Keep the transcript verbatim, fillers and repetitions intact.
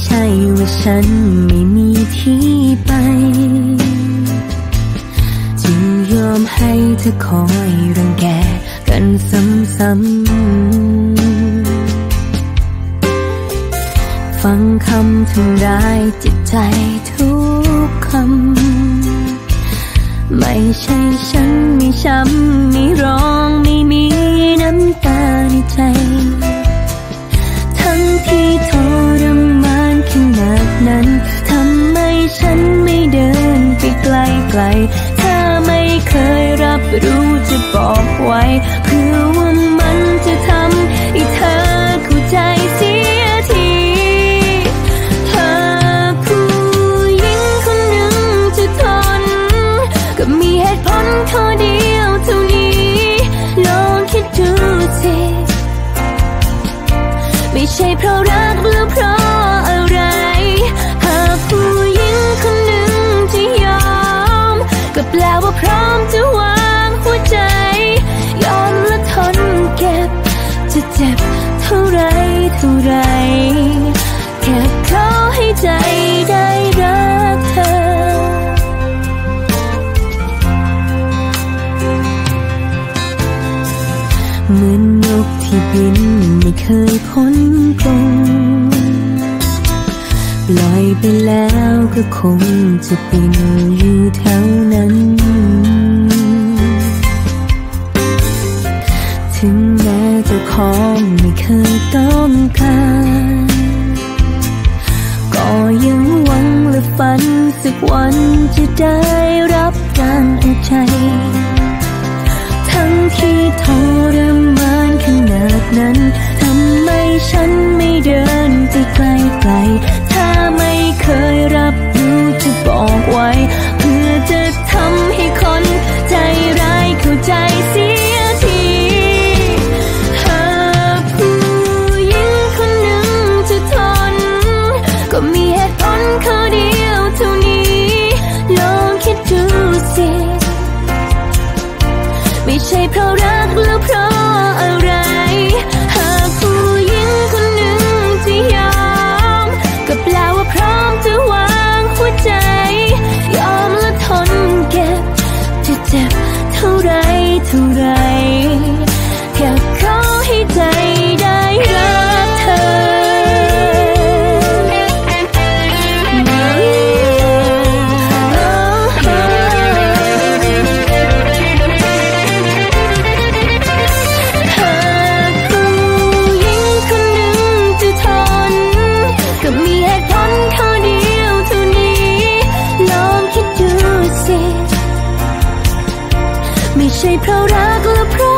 ใช่ว่าฉันไม่มีที่ไปจึงยอมให้เธอคอยรังแกกันซ้ำๆฟังคำทำร้ายจิตใจทุกคำไม่ใช่ฉันไม่ช้ำไม่ร้องไม่มีน้ำตาในใจทั้งที่ทรมานขนาดนั้นทำไมฉันไม่เดินไปไกลๆถ้าไม่เคยรับรู้จะบอกไว้เพื่อว่ามันจะทำให้เธอเข้าใจเสียทีหากผู้หญิงคนหนึ่งจะทนก็มีเหตุผลข้อเดียวเท่านี้ลองคิดดูสิไม่ใช่เพราะรักหรือเพราะอะไรหากผู้หญิงคนหนึ่งจะยอมก็แปลว่าพร้อมจะวางหัวใจยอมและทนเก็บจะเจ็บเท่าไรเท่าไรแค่ขอให้ใจได้รักเธอเหมือนนกที่บินไม่เคยพ้นกรงปล่อยไปแล้วก็คงจะบินอยู่แถวนั้นถึงแม้เจ้าของไม่เคยต้องการก็ยังหวังและฝันสักวันจะได้รับการเอาใจทั้งที่ทรมานขนาดนั้นทำไมฉันไม่เดินไปไกลๆถ้าไม่เคยรับรู้จะบอกไว้เพื่อจะทำให้คนใจร้ายเข้าใจเสียทีหากผู้หญิงคนหนึ่งจะทนก็มีเหตุผลข้อเดียวเท่านี้ลองคิดดูสิไม่ใช่เพราะรักหรือเพราะอะไรหากผู้หญิงคนหนึ่งจะยอมก็แปลว่าพร้อมจะวางหัวใจยอมและทนเก็บจะเจ็บเท่าไรเท่าไรแค่ขอให้ใจได้รักเธอไม่ใช่เพราะรักหรือเพราะ